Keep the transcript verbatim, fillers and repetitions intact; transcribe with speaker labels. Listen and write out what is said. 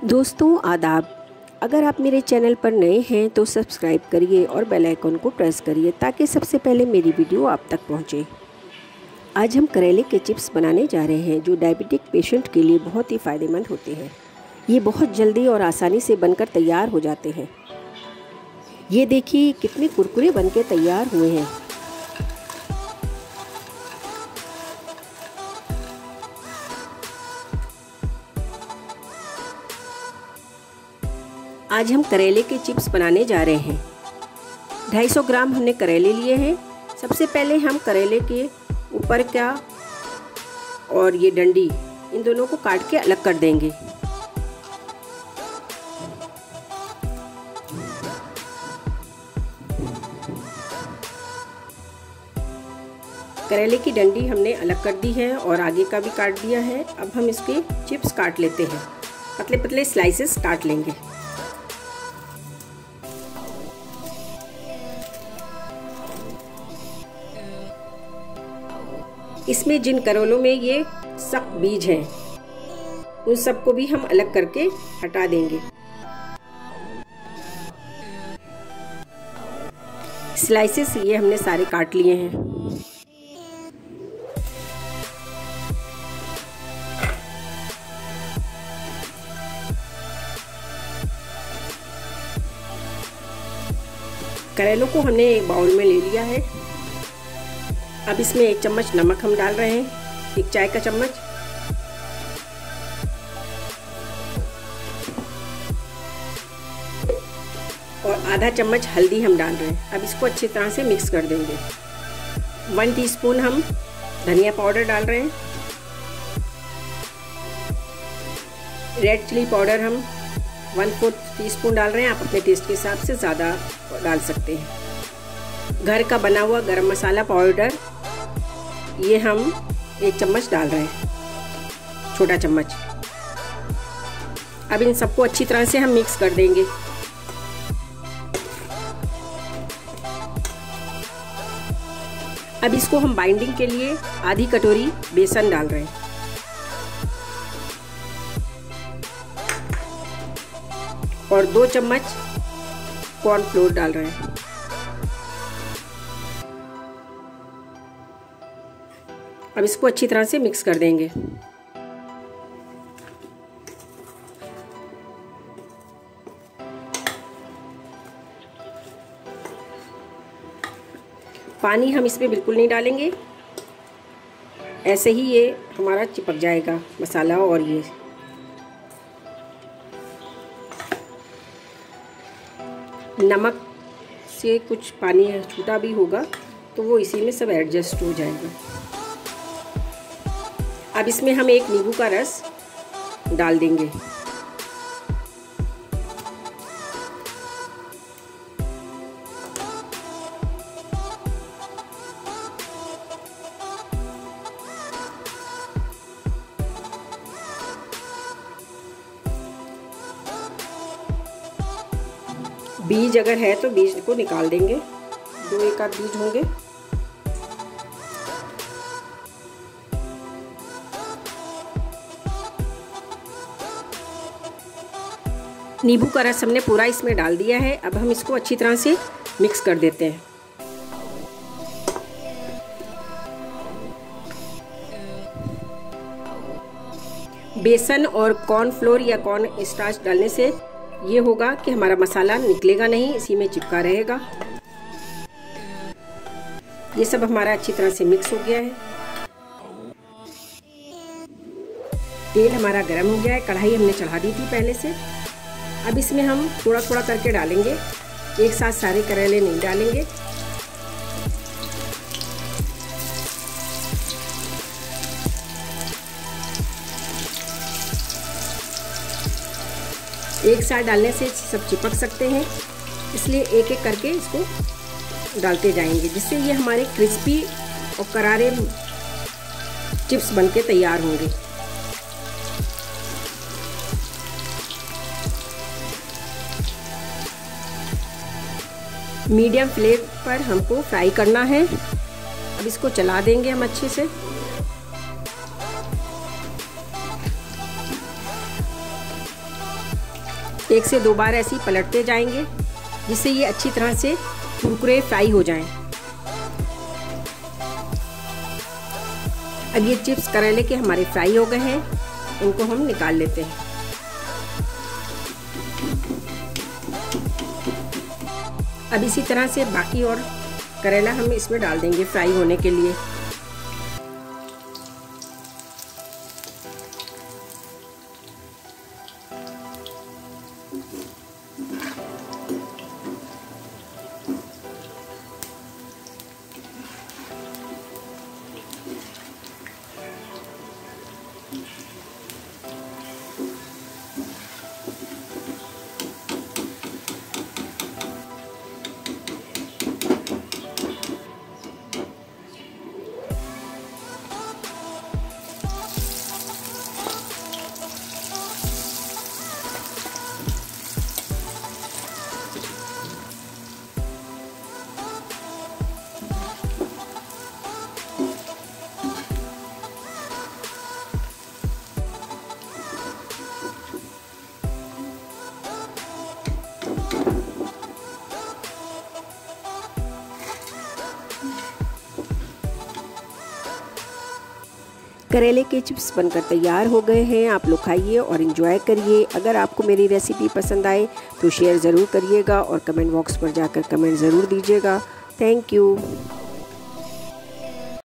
Speaker 1: दोस्तों आदाब। अगर आप मेरे चैनल पर नए हैं तो सब्सक्राइब करिए और बेल आइकन को प्रेस करिए ताकि सबसे पहले मेरी वीडियो आप तक पहुंचे। आज हम करेले के चिप्स बनाने जा रहे हैं जो डायबिटिक पेशेंट के लिए बहुत ही फ़ायदेमंद होते हैं। ये बहुत जल्दी और आसानी से बनकर तैयार हो जाते हैं। ये देखिए कितने कुरकुरे बनके तैयार हुए हैं। आज हम करेले के चिप्स बनाने जा रहे हैं। दो सौ पचास ग्राम हमने करेले लिए हैं। सबसे पहले हम करेले के ऊपर का और ये डंडी इन दोनों को काट के अलग कर देंगे। करेले की डंडी हमने अलग कर दी है और आगे का भी काट दिया है। अब हम इसके चिप्स काट लेते हैं। पतले पतले स्लाइसेस काट लेंगे। इसमें जिन करेलों में ये सख्त बीज हैं उन सबको भी हम अलग करके हटा देंगे। स्लाइसेस ये हमने सारे काट लिए हैं। करेलों को हमने एक बाउल में ले लिया है। अब इसमें एक चम्मच नमक हम डाल रहे हैं, एक चाय का चम्मच। और आधा चम्मच हल्दी हम डाल रहे हैं। अब इसको अच्छी तरह से मिक्स कर देंगे। वन टीस्पून हम धनिया पाउडर डाल रहे हैं। रेड चिली पाउडर हम वन फोर्थ टीस्पून डाल रहे हैं। आप अपने टेस्ट के हिसाब से ज़्यादा डाल सकते हैं। घर का बना हुआ गरम मसाला पाउडर ये हम एक चम्मच डाल रहे हैं, छोटा चम्मच। अब इन सबको अच्छी तरह से हम मिक्स कर देंगे। अब इसको हम बाइंडिंग के लिए आधी कटोरी बेसन डाल रहे हैं और दो चम्मच कॉर्नफ्लोर डाल रहे हैं। अब इसको अच्छी तरह से मिक्स कर देंगे। पानी हम इसमें बिल्कुल नहीं डालेंगे, ऐसे ही ये हमारा चिपक जाएगा मसाला। और ये नमक से कुछ पानी छूटा भी होगा तो वो इसी में सब एडजस्ट हो जाएगा। अब इसमें हम एक नींबू का रस डाल देंगे। बीज अगर है तो बीज को निकाल देंगे, दो एक आध बीज होंगे। नींबू का रस हमने पूरा इसमें डाल दिया है। अब हम इसको अच्छी तरह से मिक्स कर देते हैं। बेसन और कॉर्नफ्लोर या कॉर्न स्टार्च डालने से ये होगा कि हमारा मसाला निकलेगा नहीं, इसी में चिपका रहेगा। ये सब हमारा अच्छी तरह से मिक्स हो गया है। तेल हमारा गर्म हो गया है। कढ़ाई हमने चढ़ा दी थी पहले से। अब इसमें हम थोड़ा थोड़ा करके डालेंगे, एक साथ सारे करेले नहीं डालेंगे। एक साथ डालने से सब चिपक सकते हैं, इसलिए एक एक करके इसको डालते जाएंगे, जिससे ये हमारे क्रिस्पी और करारे चिप्स बनके तैयार होंगे। मीडियम फ्लेम पर हमको फ्राई करना है। अब इसको चला देंगे हम अच्छे से। एक से दो बार ऐसे ही पलटते जाएंगे जिससे ये अच्छी तरह से कुरकुरे फ्राई हो जाएं। अब ये चिप्स करेले के हमारे फ्राई हो गए हैं, इनको हम निकाल लेते हैं। अब इसी तरह से बाकी और करेला हम इसमें डाल देंगे फ्राई होने के लिए। करेले के चिप्स बनकर तैयार हो गए हैं। आप लोग खाइए और एंजॉय करिए। अगर आपको मेरी रेसिपी पसंद आए तो शेयर ज़रूर करिएगा और कमेंट बॉक्स पर जाकर कमेंट ज़रूर दीजिएगा। Thank you.